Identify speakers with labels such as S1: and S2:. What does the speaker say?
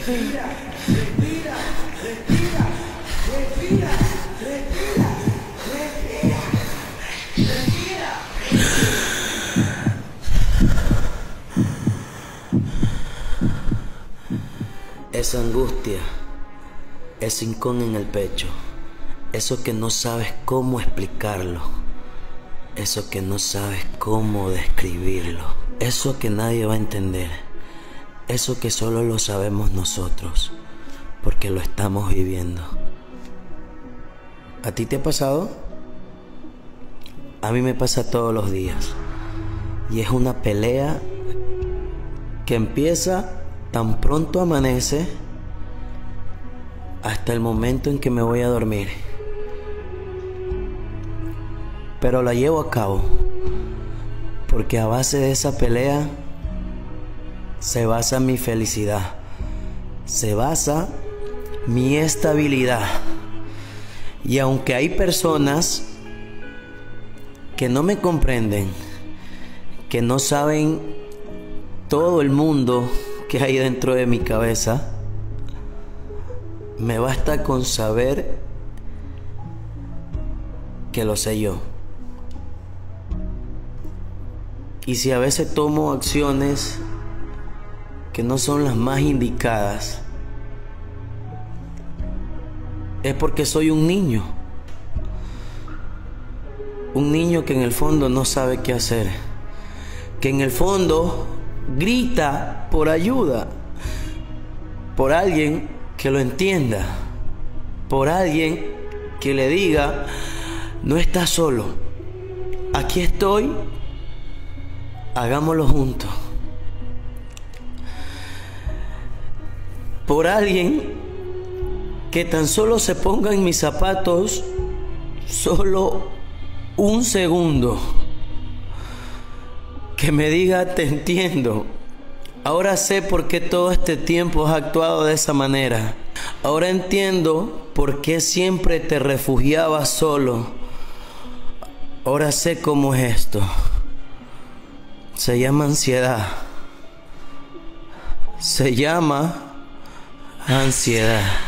S1: Esa angustia, ese hincón en el pecho, eso que no sabes cómo explicarlo, eso que no sabes cómo describirlo, eso que nadie va a entender, eso que solo lo sabemos nosotros, porque lo estamos viviendo. ¿A ti te ha pasado? A mí me pasa todos los días, y es una pelea que empieza tan pronto amanece hasta el momento en que me voy a dormir. Pero la llevo a cabo porque a base de esa pelea se basa mi felicidad, se basa mi estabilidad. Y aunque hay personas que no me comprenden, que no saben todo el mundo que hay dentro de mi cabeza, me basta con saber que lo sé yo. Y si a veces tomo acciones que no son las más indicadas, es porque soy un niño que en el fondo no sabe qué hacer, que en el fondo grita por ayuda, por alguien que lo entienda, por alguien que le diga: no estás solo, aquí estoy, hagámoslo juntos. Por alguien que tan solo se ponga en mis zapatos solo un segundo, que me diga: te entiendo, ahora sé por qué todo este tiempo has actuado de esa manera, ahora entiendo por qué siempre te refugiabas solo, ahora sé cómo es esto. Se llama ansiedad, se llama ansiedad.